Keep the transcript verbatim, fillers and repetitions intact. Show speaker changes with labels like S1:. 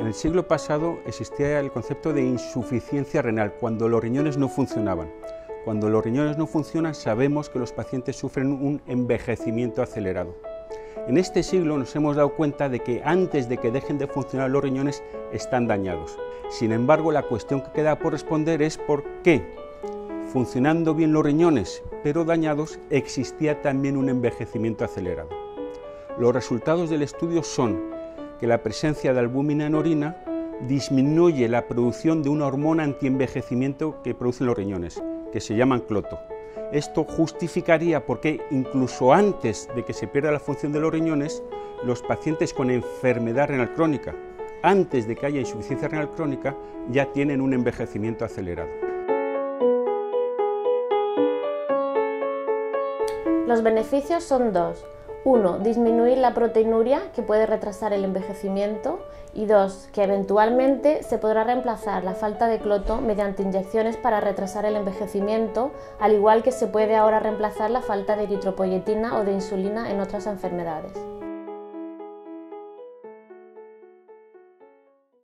S1: En el siglo pasado existía el concepto de insuficiencia renal, cuando los riñones no funcionaban. Cuando los riñones no funcionan, sabemos que los pacientes sufren un envejecimiento acelerado. En este siglo nos hemos dado cuenta de que antes de que dejen de funcionar los riñones están dañados. Sin embargo, la cuestión que queda por responder es por qué, funcionando bien los riñones, pero dañados, existía también un envejecimiento acelerado. Los resultados del estudio son que la presencia de albúmina en orina disminuye la producción de una hormona antienvejecimiento que producen los riñones, que se llaman cloto. Esto justificaría por qué incluso antes de que se pierda la función de los riñones, los pacientes con enfermedad renal crónica, antes de que haya insuficiencia renal crónica, ya tienen un envejecimiento acelerado.
S2: Los beneficios son dos. Uno, disminuir la proteinuria, que puede retrasar el envejecimiento, y dos, que eventualmente se podrá reemplazar la falta de cloto mediante inyecciones para retrasar el envejecimiento, al igual que se puede ahora reemplazar la falta de eritropoyetina o de insulina en otras enfermedades.